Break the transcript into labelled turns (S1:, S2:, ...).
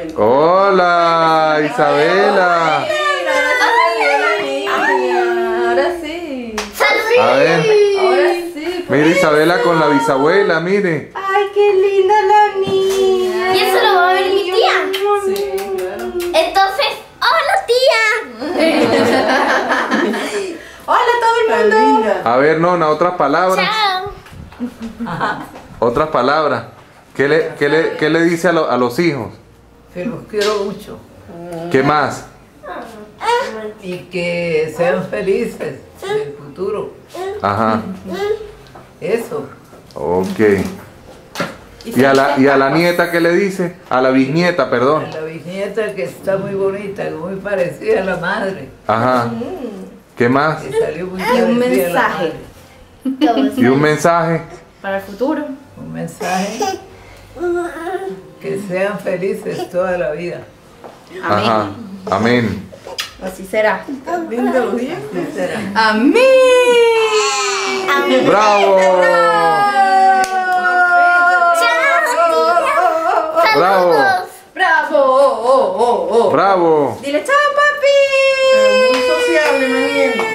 S1: Hola, Isabela.
S2: Ahora sí.
S1: A ver,
S2: Ahora sí.
S1: mire Isabela con la bisabuela, mire.
S3: Ay, qué linda la niña.
S4: Y eso lo va a ver mi tía.
S2: Sí, claro.
S4: Entonces, hola tía.
S3: Hola todo el mundo.
S1: A ver, Nona, otras palabras.
S4: Chao.
S1: Otras palabras. ¿Qué le dice a los hijos?
S5: Que los quiero mucho
S1: ¿Qué más?
S5: y que sean felices en el futuro.
S1: Ajá.
S5: Eso.
S1: Ok. ¿Y a la nieta qué le dice? A la bisnieta, perdón.
S5: A la bisnieta que está muy bonita, muy parecida a la madre.
S1: Ajá. ¿Qué más?
S5: Que salió muy
S3: Y
S5: parecida
S3: un
S5: a la
S3: mensaje.
S5: madre.
S1: ¿Y un mensaje?
S2: Para el futuro.
S5: Un mensaje. Que sean felices toda la vida.
S1: Ajá. Amén.
S3: Así será.
S2: Lindo los días.
S5: Así será.
S3: Amén.
S1: ¡Bravo! ¡Bravo!
S3: Bravo.
S1: ¡Bravo!
S3: Dile chao, papi.
S2: Muy sociable, más bien.